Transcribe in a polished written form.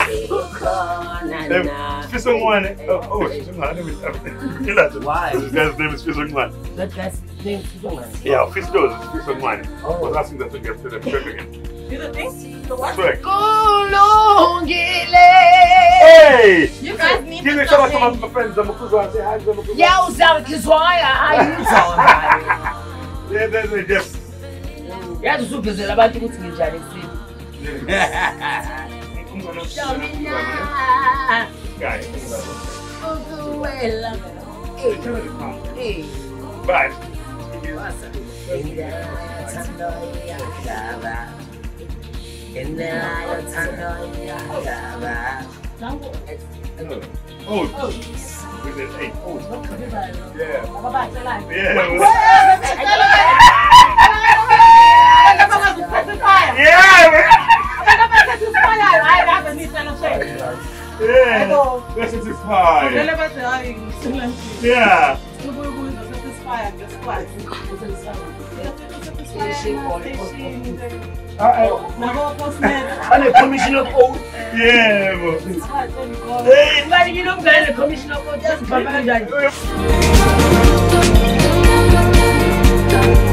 Fisungwane. Oh, Fisungwane. Why? This guy's name is Fisungwane. That guy's name is Fisungwane? Yeah, Fistos is Fisungwane. Oh. I was asking that to get to the track again. Do the thing? The what? Track. Hey! You guys need Give me to some of stop my friends. I'm a cousin. Say hi to them. Yeah, who's that? Kizwaya? How you doing? Yeah, they just. Yeah, the soup is about to go to the Chinese. Bye. Oh, with an 8. Oh, yeah. This is fire. Yeah. And the commissioner code. Yeah. Hey, why did you not get the commissioner code? Just